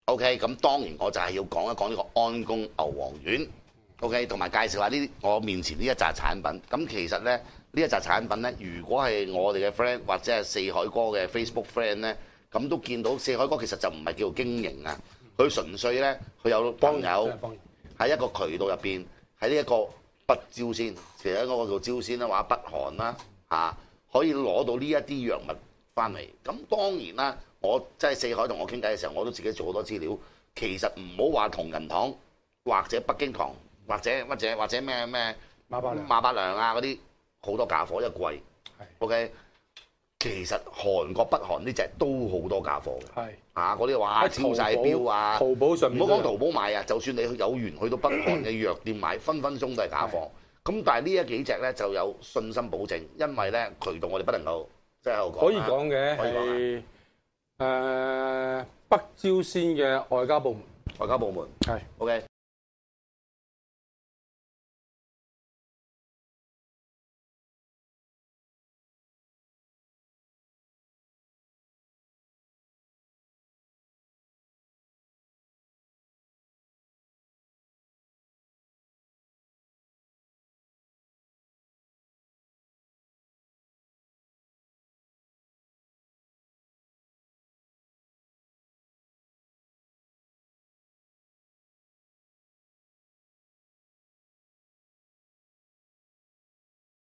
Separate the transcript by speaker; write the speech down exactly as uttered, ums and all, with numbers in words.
Speaker 1: OK， 咁當然我就係要講一講呢個安宮牛黃丸。OK， 同埋介紹下呢啲我面前呢一紮產品。咁其實咧，呢一紮產品咧，如果係我哋嘅 friend 或者係四海哥嘅 Facebook friend 咧，咁都見到四海哥其實就唔係叫做經營啊，佢純粹咧，佢有朋友喺一個渠道入邊，喺呢一個北招鮮，其實一個叫招鮮啦，或者北韓啦嚇，可以攞到呢一啲藥物翻嚟。咁當然啦，我即係四海同我傾偈嘅時候，我都自己做好多資料。其實唔好話同仁堂或者北京堂。或者或者或者咩咩
Speaker 2: 馬百良、
Speaker 1: 馬百良啊嗰啲好多假貨，因為貴。OK， 其實韓國北韓呢隻都好多假貨嘅。係啊，嗰啲話超晒標啊！
Speaker 2: 淘寶上面
Speaker 1: 唔好講淘寶買啊，就算你有緣去到北韓嘅藥店買，分分鐘都係假貨。咁但係呢一幾隻咧就有信心保證，因為咧渠道我哋不能夠即係講。
Speaker 2: 可以講嘅係誒北朝鮮嘅外交部門。
Speaker 1: 外交部門係 OK。